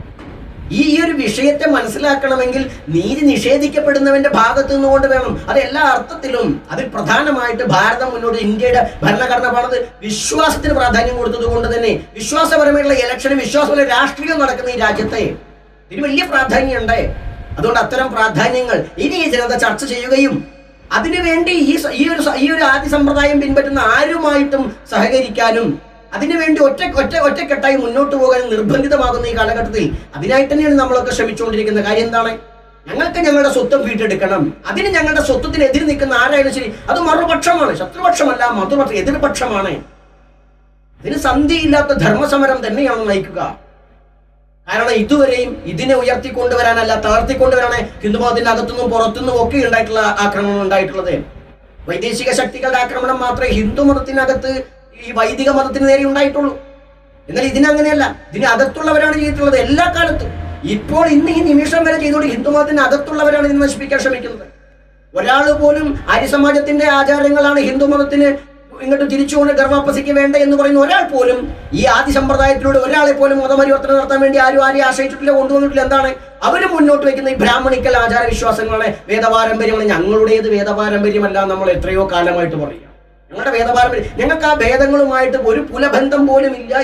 ഈ ഒരു വിഷയത്തെ മനസ്സിലാക്കണമെങ്കിൽ നീതി നിഷേധിക്കപ്പെടുന്നവന്റെ ഭാഗത്ത് നിന്നുകൊണ്ട് വേണം. അത് എല്ലാ അർത്ഥത്തിലും. അതിൽ പ്രധാനമായിട്ട് ഭാരതം മുന്നോട്ട് ഇന്ത്യയുടെ ഭരണഘടന പറഞ്ഞത് വിശ്വാസത്തിന് പ്രാധാന്യം കൊടുത്തത് കൊണ്ട് തന്നെ വിശ്വാസപരമായിട്ടുള്ള ഇലക്ഷനും വിശ്വാസപരമായ രാഷ്ട്രീയം നടക്കുന്ന ഈ രാജ്യത്തെ ഇതിന് വലിയ പ്രാധാന്യമുണ്ട്. അതുകൊണ്ട് അത്തരം പ്രാധാന്യങ്ങൾ ഇനി ഈ ജനത ചർച്ച ചെയ്യുകയും അതിനുവേണ്ടി ഈ ഒരു ആദ്യ സമ്പ്രദായം പിൻപറ്റുന്ന ആരുമായിട്ടും സഹകരിക്കാനും അതിനുവേണ്ടി ഒറ്റക്കെട്ടായി മുന്നോട്ട് പോകാൻ നിർബന്ധിതമാകുന്ന ഈ കാലഘട്ടത്തിൽ അതിനായിട്ട് തന്നെയാണ് നമ്മളൊക്കെ ശ്രമിച്ചുകൊണ്ടിരിക്കുന്ന. കാര്യം എന്താണ്? ഞങ്ങൾക്ക് ഞങ്ങളുടെ സ്വത്വം വീണ്ടെടുക്കണം. അതിന് ഞങ്ങളുടെ സ്വത്വത്തിന് എതിര് നിൽക്കുന്ന ആരായാലും ശരി, അത് മറുപക്ഷമാണ്, ശത്രുപക്ഷമല്ല, എതിർപക്ഷമാണ്. ഇതിന് സന്ധിയില്ലാത്ത ധർമ്മസമരം തന്നെയാണ് നയിക്കുക. കാരണം ഇതുവരെയും ഇതിനെ ഉയർത്തിക്കൊണ്ടുവരാനല്ല, തളർത്തിക്കൊണ്ടുവരാണ് ഹിന്ദുമതത്തിന്റെ അകത്തുനിന്നും പുറത്തുനിന്നും ഒക്കെ ആക്രമണം ഉണ്ടായിട്ടുള്ളത്. വൈദേശിക ശക്തികളുടെ ആക്രമണം മാത്രമേ ഹിന്ദുമതത്തിനകത്ത് ഈ വൈദിക മതത്തിന് നേരെ ഉണ്ടായിട്ടുള്ളൂ. എന്നാൽ ഇതിനങ്ങനെയല്ല. ഇതിനകത്തുള്ളവരാണ് ചെയ്തിട്ടുള്ളത് എല്ലാ കാലത്തും. ഇപ്പോൾ ഇന്ന് ഈ നിമിഷം വരെ ചെയ്തുകൊണ്ട് ഹിന്ദുമതത്തിന് അകത്തുള്ളവരാണ് ഇതിനെ നശിപ്പിക്കാൻ ശ്രമിക്കുന്നത്. ഒരാൾ പോലും ആര്യസമാജത്തിന്റെ ആചാരങ്ങളാണ് ഹിന്ദുമതത്തിന് ഇങ്ങോട്ട് തിരിച്ചുകൊണ്ട് ഗർഭാപ്പസിക്ക് വേണ്ട എന്ന് പറയുന്ന ഒരാൾ പോലും ഈ ആദ്യ സമ്പ്രദായത്തിലൂടെ ഒരാളെ പോലും മതപരിവർത്തനം നടത്താൻ വേണ്ടി ആരും ആശ്രയിച്ചിട്ടില്ല, കൊണ്ടുവന്നിട്ടില്ല. എന്താണ് അവര് മുന്നോട്ട് വയ്ക്കുന്ന ഈ ബ്രാഹ്മണിക്കൽ ആചാര വിശ്വാസങ്ങളാണ്, വേദപാരമ്പര്യമാണ്. ഞങ്ങളുടേത് വേദപാരമ്പര്യമല്ല, നമ്മൾ എത്രയോ കാലമായിട്ട് പറയുക. ഞങ്ങളുടെ വേദപാരമ്പര്യം, ഞങ്ങൾക്ക് ആ ഭേദങ്ങളുമായിട്ട് ഒരു പുലബന്ധം പോലും ഇല്ല.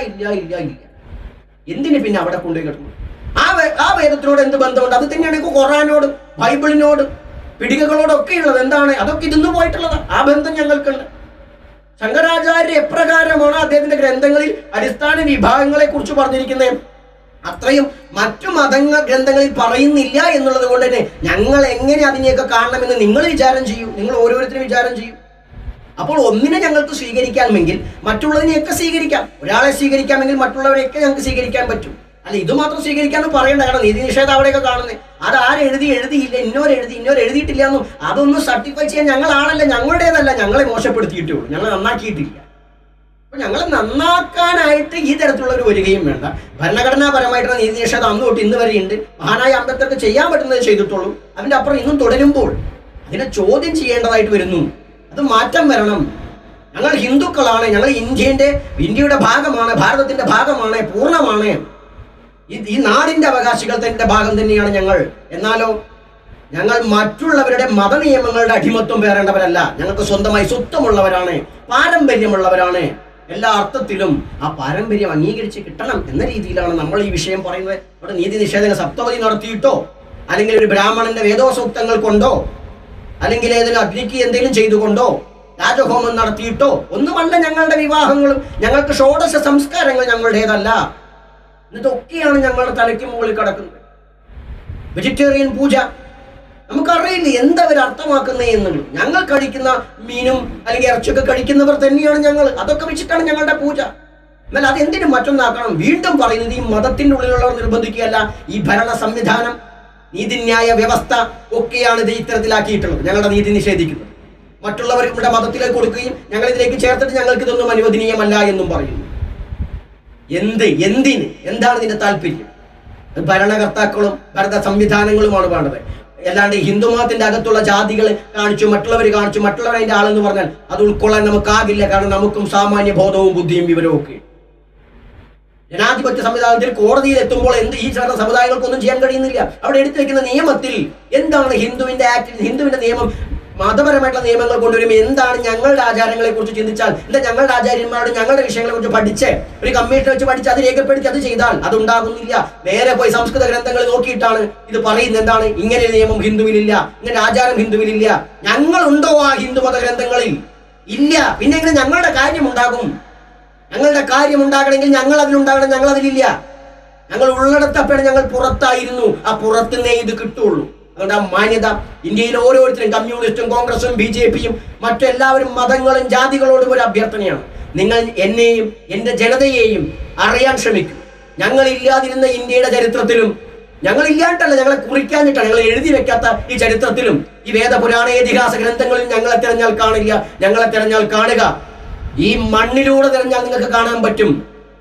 എന്തിന് പിന്നെ അവിടെ കൊണ്ടുപോയി കിടന്നു? ആ വേദത്തിനോട് എന്ത് ബന്ധമുണ്ട്? അത് തന്നെയാണ് ഖുർആനോടും ബൈബിളിനോടും പിടികകളോടൊക്കെ ഉള്ളത്. എന്താണ്? അതൊക്കെ ഇതിന്ന് പോയിട്ടുള്ളത്. ആ ബന്ധം ഞങ്ങൾക്കുണ്ട്. ശങ്കരാചാര്യ എപ്രകാരമാണ് അദ്ദേഹത്തിന്റെ ഗ്രന്ഥങ്ങളിൽ അടിസ്ഥാന വിഭാഗങ്ങളെ കുറിച്ച് പറഞ്ഞിരിക്കുന്നത്, അത്രയും മറ്റു ഗ്രന്ഥങ്ങളിൽ പറയുന്നില്ല എന്നുള്ളത് കൊണ്ട് തന്നെ ഞങ്ങൾ എങ്ങനെ അതിനെയൊക്കെ കാണണമെന്ന് നിങ്ങൾ വിചാരം ചെയ്യൂ, നിങ്ങൾ ഓരോരുത്തരും വിചാരം ചെയ്യൂ. അപ്പോൾ ഒന്നിനെ ഞങ്ങൾക്ക് സ്വീകരിക്കാമെങ്കിൽ മറ്റുള്ളതിനെയൊക്കെ സ്വീകരിക്കാം. ഒരാളെ സ്വീകരിക്കാമെങ്കിൽ മറ്റുള്ളവരെയൊക്കെ ഞങ്ങൾക്ക് സ്വീകരിക്കാൻ പറ്റും. അല്ല ഇത് മാത്രം സ്വീകരിക്കാനും പറയണ്ട. കാരണം നീതി നിഷേധം അവിടെയൊക്കെ കാണുന്നത് അത് എഴുതിയില്ല, ഇന്നോർ എഴുതിയിട്ടില്ല എന്നും അതൊന്നും സർട്ടിഫൈ ചെയ്യാൻ ഞങ്ങളാണല്ല, ഞങ്ങളുടേതല്ല, ഞങ്ങളെ മോശപ്പെടുത്തിയിട്ടേ ഉള്ളൂ, ഞങ്ങളെ നന്നാക്കിയിട്ടില്ല. അപ്പൊ ഞങ്ങളെ നന്നാക്കാനായിട്ട് ഈ തരത്തിലുള്ളവർ വരികയും വേണ്ട. ഭരണഘടനാപരമായിട്ടുള്ള നീതി നിഷേധം അന്ന് തൊട്ട് ഇന്ന് വരെ ഉണ്ട്. മഹാനായ അംബേദ്കർക്ക് ചെയ്യാൻ പറ്റുന്നത് ചെയ്തിട്ടുള്ളൂ. അതിന്റെ അപ്പുറം ഇന്നും തുടരുമ്പോൾ അതിനെ ചോദ്യം ചെയ്യേണ്ടതായിട്ട് വരുന്നു. അത് മാറ്റം വരണം. ഞങ്ങൾ ഹിന്ദുക്കളാണ്, ഞങ്ങൾ ഇന്ത്യയുടെ ഭാഗമാണ്, ഭാരതത്തിന്റെ ഭാഗമാണ്, പൂർണ്ണമാണ്. ഈ നാടിന്റെ അവകാശികൾ തന്റെ ഭാഗം തന്നെയാണ് ഞങ്ങൾ. എന്നാലോ ഞങ്ങൾ മറ്റുള്ളവരുടെ മതനിയമങ്ങളുടെ അടിമത്വം പേറേണ്ടവരല്ല. ഞങ്ങൾക്ക് സ്വന്തമായി സ്വത്വമുള്ളവരാണ്, പാരമ്പര്യമുള്ളവരാണ്. എല്ലാ അർത്ഥത്തിലും ആ പാരമ്പര്യം അംഗീകരിച്ച് കിട്ടണം എന്ന രീതിയിലാണ് നമ്മൾ ഈ വിഷയം പറയുന്നത്. അവിടെ നീതി നിഷേധന സപ്തപതി നടത്തിയിട്ടോ അല്ലെങ്കിൽ ഒരു ബ്രാഹ്മണന്റെ വേദോസൂക്തങ്ങൾ കൊണ്ടോ അല്ലെങ്കിൽ ഏതെങ്കിലും അഗ്നിക്ക് എന്തെങ്കിലും ചെയ്തുകൊണ്ടോ രാജഹോമം നടത്തിയിട്ടോ ഒന്നുമല്ല ഞങ്ങളുടെ വിവാഹങ്ങളും. ഞങ്ങൾക്ക് ഷോഡശ സംസ്കാരങ്ങൾ ഞങ്ങളുടേതല്ല. ഇതൊക്കെയാണ് ഞങ്ങളുടെ തലയ്ക്ക് മുകളിൽ കിടക്കുന്നത്. വെജിറ്റേറിയൻ പൂജ നമുക്കറിയില്ല എന്തവർ അർത്ഥമാക്കുന്നേ എന്നുള്ളൂ. ഞങ്ങൾ കഴിക്കുന്ന മീനും അല്ലെങ്കിൽ ഇറച്ചിയൊക്കെ കഴിക്കുന്നവർ തന്നെയാണ് ഞങ്ങൾ. അതൊക്കെ വെച്ചിട്ടാണ് ഞങ്ങളുടെ പൂജ. എന്നാൽ അതെന്തിനും മറ്റൊന്നാക്കണം. വീണ്ടും പറയുന്നത് ഈ മതത്തിൻ്റെ ഉള്ളിലുള്ളവർ നിർബന്ധിക്കുകയല്ല, ഈ ഭരണ സംവിധാനം, നീതിന്യായ വ്യവസ്ഥ ഒക്കെയാണ് ഇത് ഇത്തരത്തിലാക്കിയിട്ടുള്ളത്. ഞങ്ങളുടെ നീതി നിഷേധിക്കുന്നത് മറ്റുള്ളവരുടെ മതത്തിലേക്ക് കൊടുക്കുകയും ഞങ്ങൾ ഇതിലേക്ക് ചേർത്തിട്ട് ഞങ്ങൾക്ക് ഇതൊന്നും അനുവദനീയമല്ല എന്നും പറയുന്നു. എന്താണ് ഇതിന്റെ താല്പര്യം? ഭരണകർത്താക്കളും ഭരണ സംവിധാനങ്ങളുമാണ് വേണ്ടത്. അല്ലാണ്ട് ഹിന്ദുമതത്തിന്റെ അകത്തുള്ള ജാതികൾ കാണിച്ചു മറ്റുള്ളവർ അതിന്റെ ആളെന്ന് പറഞ്ഞാൽ അത് ഉൾക്കൊള്ളാൻ നമുക്കാകില്ല. കാരണം നമുക്കും സാമാന്യ ബോധവും ബുദ്ധിയും വിവരവും ഒക്കെ. ജനാധിപത്യ സംവിധാനത്തിൽ കോടതിയിൽ എത്തുമ്പോൾ ഈ ചേർന്ന സമുദായങ്ങൾക്കൊന്നും ചെയ്യാൻ കഴിയുന്നില്ല. അവിടെ എടുത്തു വെക്കുന്ന നിയമത്തിൽ എന്താണ് ഹിന്ദുവിന്റെ നിയമം, മതപരമായിട്ടുള്ള നിയമങ്ങൾ കൊണ്ടുവരുമ്പോൾ എന്താണ് ഞങ്ങളുടെ ആചാരങ്ങളെ കുറിച്ച് ചിന്തിച്ചാൽ, എന്താ ഞങ്ങളുടെ ആചാര്യന്മാരോട് ഞങ്ങളുടെ വിഷയങ്ങളെ കുറിച്ച് പഠിച്ച് ഒരു കമ്മീഷൻ വെച്ച് പഠിച്ച് അത് രേഖപ്പെടുത്തി അത് ചെയ്താൽ അതുണ്ടാകുന്നില്ല. നേരെ പോയി സംസ്കൃത ഗ്രന്ഥങ്ങൾ നോക്കിയിട്ടാണ് ഇത് പറയുന്നത്. എന്താണ് ഇങ്ങനെ നിയമം ഹിന്ദുവിലില്ല, ഇങ്ങനെ ആചാരം ഹിന്ദുവിലില്ല. ഞങ്ങളുണ്ടോ ആ ഹിന്ദുമത ഗ്രന്ഥങ്ങളിൽ? ഇല്ല. പിന്നെ എങ്ങനെ ഞങ്ങളുടെ കാര്യമുണ്ടാകും? ഞങ്ങളുടെ കാര്യമുണ്ടാകണമെങ്കിൽ ഞങ്ങൾ അതിലുണ്ടാകണം. ഞങ്ങൾ അതിലില്ല. ഞങ്ങൾ ഉള്ളിടത്തപ്പോഴാണ് ഞങ്ങൾ പുറത്തായിരുന്നു. ആ പുറത്തുനിന്നേ ഇത് കിട്ടുള്ളൂ. അതുകൊണ്ട് ആ മാന്യത ഇന്ത്യയിൽ ഓരോരുത്തരും, കമ്മ്യൂണിസ്റ്റും കോൺഗ്രസും BJPയും മറ്റെല്ലാവരും മതങ്ങളും ജാതികളോടും ഒരു അഭ്യർത്ഥനയാണ്. നിങ്ങൾ എന്നെയും എൻ്റെ ജനതയെയും അറിയാൻ ശ്രമിക്കും. ഞങ്ങളില്ലാതിരുന്ന ഇന്ത്യയുടെ ചരിത്രത്തിലും, ഞങ്ങളില്ലാണ്ടല്ല, ഞങ്ങളെ കുറിക്കാഞ്ഞിട്ടാണ്, ഞങ്ങൾ എഴുതി വെക്കാത്ത ഈ ചരിത്രത്തിലും ഈ വേദപുരാണ ഇതിഹാസ ഗ്രന്ഥങ്ങളിൽ ഞങ്ങളെ തിരഞ്ഞാൽ കാണില്ല. ഞങ്ങളെ തിരഞ്ഞാൽ കാണുക. ഈ മണ്ണിലൂടെ തിരഞ്ഞാൽ നിങ്ങൾക്ക് കാണാൻ പറ്റും.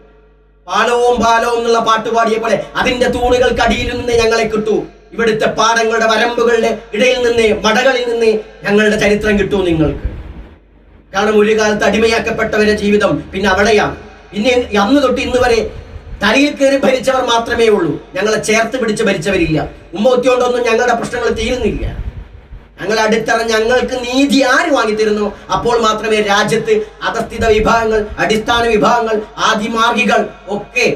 പാലവും പാലവും എന്നുള്ള പാട്ടുപാടിയെ പോലെ അതിന്റെ തൂണുകൾക്ക് അടിയിൽ നിന്ന് ഞങ്ങളെ കിട്ടൂ. ഇവിടുത്തെ പാടങ്ങളുടെ വരമ്പുകളുടെ ഇടയിൽ നിന്ന്, മടകളിൽ നിന്ന് ഞങ്ങളുടെ ചരിത്രം കിട്ടൂ നിങ്ങൾക്ക്. കാരണം ഒരു കാലത്ത് അടിമയാക്കപ്പെട്ടവരുടെ ജീവിതം പിന്നെ അവിടെയാണ്. പിന്നെ അന്ന് തൊട്ട് ഇന്ന് വരെ തലയിൽ കയറി ഭരിച്ചവർ മാത്രമേ ഉള്ളൂ. ഞങ്ങളെ ചേർത്ത് പിടിച്ച് ഭരിച്ചവരില്ല. ഉമ്മൊത്തിയോണ്ടൊന്നും ഞങ്ങളുടെ പ്രശ്നങ്ങൾ തീരുന്നില്ല. ഞങ്ങൾ അടുത്തറിഞ്ഞ് ഞങ്ങൾക്ക് നീതി ആര് വാങ്ങിത്തരുന്നു, അപ്പോൾ മാത്രമേ രാജ്യത്ത് അധസ്ഥിത വിഭാഗങ്ങൾ, അടിസ്ഥാന വിഭാഗങ്ങൾ, ആദിമാർഗികൾ ഒക്കെ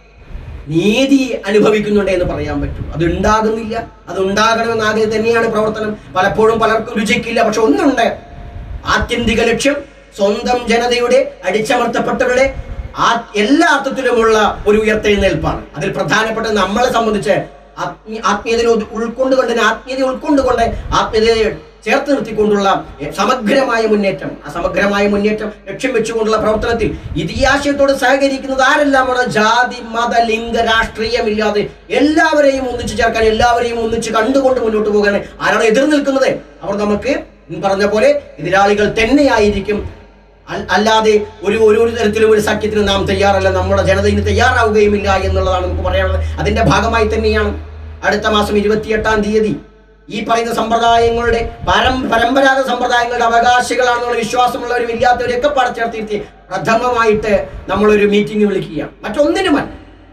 നീതി അനുഭവിക്കുന്നുണ്ട് എന്ന് പറയാൻ പറ്റും. അത് ഉണ്ടാകുന്നില്ല. അത് ഉണ്ടാകണമെന്ന് ആഗ്രഹം തന്നെയാണ് പ്രവർത്തനം. പലപ്പോഴും പലർക്കും രുചിക്കില്ല. പക്ഷെ ഒന്നുണ്ട്, ആത്യന്തിക ലക്ഷ്യം സ്വന്തം ജനതയുടെ, അടിച്ചമർത്തപ്പെട്ടവരുടെ എല്ലാ അർത്ഥത്തിലുമുള്ള ഒരു ഉയർത്തെഴുന്നേൽപ്പാണ്. അതിൽ പ്രധാനപ്പെട്ട നമ്മളെ സംബന്ധിച്ച് ആത്മീയതയെ ഉൾക്കൊണ്ടുകൊണ്ട് ആത്മീയതയെ ചേർത്ത് നിർത്തിക്കൊണ്ടുള്ള സമഗ്രമായ മുന്നേറ്റം. ആ സമഗ്രമായ മുന്നേറ്റം ലക്ഷ്യം വെച്ചുകൊണ്ടുള്ള പ്രവർത്തനത്തിൽ ഇതിഹാസത്തോട് സഹകരിക്കുന്നത് ആരെല്ലാമാണ്? ജാതി, മത, ലിംഗ, രാഷ്ട്രീയമില്ലാതെ എല്ലാവരെയും ഒന്നിച്ചു ചേർക്കാൻ, എല്ലാവരെയും ഒന്നിച്ച് കണ്ടുകൊണ്ട് മുന്നോട്ട് പോകാൻ ആരാണ് എതിർ നിൽക്കുന്നത്? അവർ നമുക്ക് പറഞ്ഞ പോലെ എതിരാളികൾ തന്നെയായിരിക്കും. അല്ലാതെ ഒരു തരത്തിലും ഒരു സഖ്യത്തിന് നാം തയ്യാറല്ല. നമ്മുടെ ജനത ഇനി തയ്യാറാവുകയുമില്ല എന്നുള്ളതാണ് നമുക്ക് പറയാനുള്ളത്. അതിന്റെ ഭാഗമായി തന്നെയാണ് അടുത്ത മാസം 28-ാം തീയതി ഈ പറയുന്ന സമ്പ്രദായങ്ങളുടെ പരമ്പരാഗത സമ്പ്രദായങ്ങളുടെ അവകാശികളാണെന്നുള്ള വിശ്വാസമുള്ളവരും ഇല്ലാത്തവരെയൊക്കെ പടച്ചേർത്തിരുത്തി പ്രഥമമായിട്ട് നമ്മളൊരു മീറ്റിംഗ് വിളിക്കുക. മറ്റൊന്നിനുമല്ല,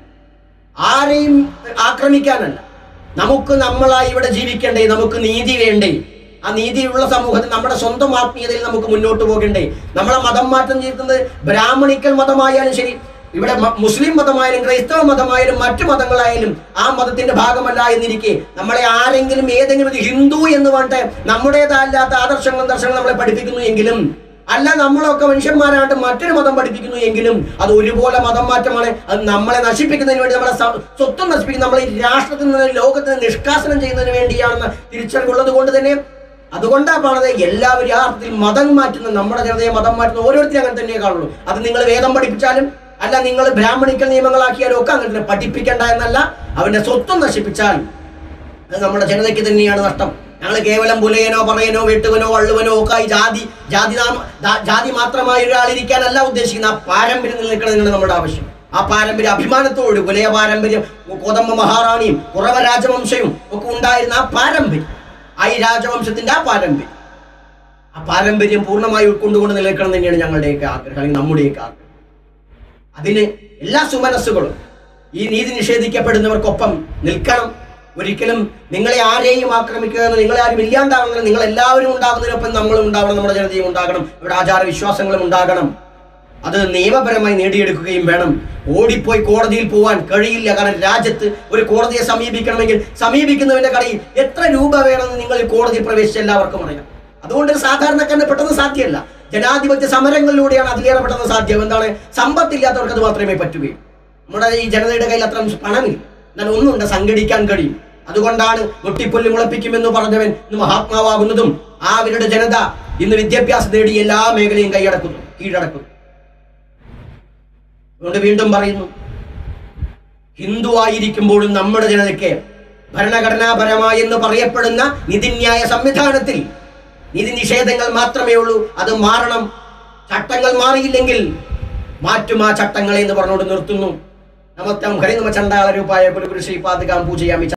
ആരെയും ആക്രമിക്കാനല്ല. നമുക്ക് നമ്മളായി ഇവിടെ ജീവിക്കണ്ടേ? നമുക്ക് നീതി വേണ്ടേ? ആ നീതിയുള്ള സമൂഹത്തിൽ നമ്മുടെ സ്വന്തം ആത്മീയതയിൽ നമുക്ക് മുന്നോട്ട് പോകണ്ടേ? നമ്മളെ മതം മാറ്റം ചെയ്യുന്നത് ബ്രാഹ്മണിക്കൽ മതമായാലും ശരി, ഇവിടെ മുസ്ലിം മതമായാലും ക്രൈസ്തവ മതമായാലും മറ്റു മതങ്ങളായാലും ആ മതത്തിന്റെ ഭാഗമല്ല എന്നിരിക്കെ നമ്മളെ ആരെങ്കിലും ഏതെങ്കിലും ഒരു ഹിന്ദു എന്ന് പറഞ്ഞിട്ട് നമ്മുടേതല്ലാത്ത ആദർശങ്ങളും ദർശനങ്ങളും നമ്മളെ പഠിപ്പിക്കുന്നു എങ്കിലും, അല്ല നമ്മളൊക്കെ മനുഷ്യന്മാരായിട്ട് മറ്റൊരു മതം പഠിപ്പിക്കുന്നു എങ്കിലും അത് ഒരുപോലെ മതം മാറ്റമാണ്. അത് നമ്മളെ നശിപ്പിക്കുന്നതിന് വേണ്ടി, നമ്മളെ സ്വത്വം നശിപ്പിക്കുന്ന, നമ്മളെ ഈ രാഷ്ട്രത്തിൽ നിന്ന് ലോകത്തിന് നിഷ്കാസനം ചെയ്യുന്നതിന് വേണ്ടിയാണെന്ന് തിരിച്ചറിവുള്ളത് കൊണ്ട് തന്നെ അതുകൊണ്ടാണ് പറഞ്ഞത് എല്ലാവരും ആ അർത്ഥത്തിൽ മതം മാറ്റുന്ന, നമ്മുടെ ജനതയെ മതം മാറ്റുന്ന ഓരോരുത്തരും അങ്ങനെ തന്നെ കാണുള്ളൂ. അത് നിങ്ങൾ വേദം പഠിപ്പിച്ചാലും അല്ല നിങ്ങൾ ബ്രാഹ്മണിക്കൽ നിയമങ്ങളാക്കിയാലും ഒക്കെ അങ്ങനെ തന്നെ. പഠിപ്പിക്കേണ്ട എന്നല്ല, അവന്റെ സ്വത്വം നശിപ്പിച്ചാൽ അത് നമ്മുടെ ജനതയ്ക്ക് തന്നെയാണ് നഷ്ടം. ഞങ്ങൾ കേവലം പുലയനോ പറയനോ വെട്ടുവനോ വള്ളുവനോ ഒക്കെ ജാതി മാത്രമായി ഒരാളിരിക്കാനല്ല ഉദ്ദേശിക്കുന്നത്. ആ പാരമ്പര്യം നിലനിൽക്കണം നമ്മുടെ ആവശ്യം. ആ പാരമ്പര്യം അഭിമാനത്തോട്, പുലയ പാരമ്പര്യം, കോതമ്പ മഹാറാണിയും കുറവ രാജവംശവും ഒക്കെ ഉണ്ടായിരുന്ന ആ പാരമ്പര്യം, ഈ രാജവംശത്തിന്റെ ആ പാരമ്പര്യം പൂർണ്ണമായി ഉൾക്കൊണ്ടുകൊണ്ട് നിലനിൽക്കണം തന്നെയാണ് ഞങ്ങളുടെയൊക്കെ ആഗ്രഹം, അല്ലെങ്കിൽ നമ്മുടെയൊക്കെ ആഗ്രഹം. അതിന് എല്ലാ സുമനസ്സുകളും ഈ നീതി നിഷേധിക്കപ്പെടുന്നവർക്കൊപ്പം നിൽക്കണം. ഒരിക്കലും നിങ്ങളെ ആരെയും ആക്രമിക്കുക, നിങ്ങളെ ആരും ഇല്ലാണ്ടാവണം, നിങ്ങൾ എല്ലാവരും ഉണ്ടാകുന്നതിനൊപ്പം നമ്മളും ഉണ്ടാവണം, നമ്മുടെ ജനതയും ഉണ്ടാകണം, ഇവിടെ ആചാര വിശ്വാസങ്ങളും ഉണ്ടാകണം. അത് നിയമപരമായി നേടിയെടുക്കുകയും വേണം. ഓടിപ്പോയി കോടതിയിൽ പോകാൻ കഴിയില്ല. കാരണം രാജ്യത്ത് ഒരു കോടതിയെ സമീപിക്കണമെങ്കിൽ സമീപിക്കുന്നവന്റെ കടയിൽ എത്ര രൂപ വേണമെന്ന് നിങ്ങൾ കോടതിയിൽ പ്രവേശിച്ച എല്ലാവർക്കും അറിയാം. അതുകൊണ്ട് സാധാരണക്കാരന് പെട്ടെന്ന് സാധ്യമല്ല. ജനാധിപത്യ സമരങ്ങളിലൂടെയാണ് അതിലേറെ പെട്ടെന്ന് സാധ്യം. എന്താണ്? സമ്പത്തില്ലാത്തവർക്ക് അത് മാത്രമേ പറ്റുകയും. നമ്മുടെ ഈ ജനതയുടെ കയ്യിൽ അത്ര പണമില്ല, എന്നാൽ ഒന്നുണ്ട്, സംഘടിക്കാൻ കഴിയും. അതുകൊണ്ടാണ് മുട്ടിപ്പൊല്ലി മുളപ്പിക്കുമെന്ന് പറഞ്ഞവൻ ഇന്ന് മഹാത്മാവാകുന്നതും അവരുടെ ജനത ഇന്ന് വിദ്യാഭ്യാസം നേടി എല്ലാ മേഖലയും കീഴടക്കുന്നു. അതുകൊണ്ട് വീണ്ടും പറയുന്നു, ഹിന്ദു ആയിരിക്കുമ്പോഴും നമ്മുടെ ജനതയ്ക്ക് ഭരണഘടനാപരമായി എന്ന് പറയപ്പെടുന്ന നീതിന്യായ സംവിധാനത്തിൽ നീതി നിഷേധങ്ങൾ മാത്രമേ ഉള്ളൂ. അത് മാറണം. ചട്ടങ്ങൾ മാറിയില്ലെങ്കിൽ മാറ്റും ആ ചട്ടങ്ങളെ എന്ന് പറഞ്ഞുകൊണ്ട് നിർത്തുന്നു. നമസ്തം ഹരി നമ ചണ്ടാള രൂപായ കുലഗുരു ശ്രീപാദകാം പൂജയാമി.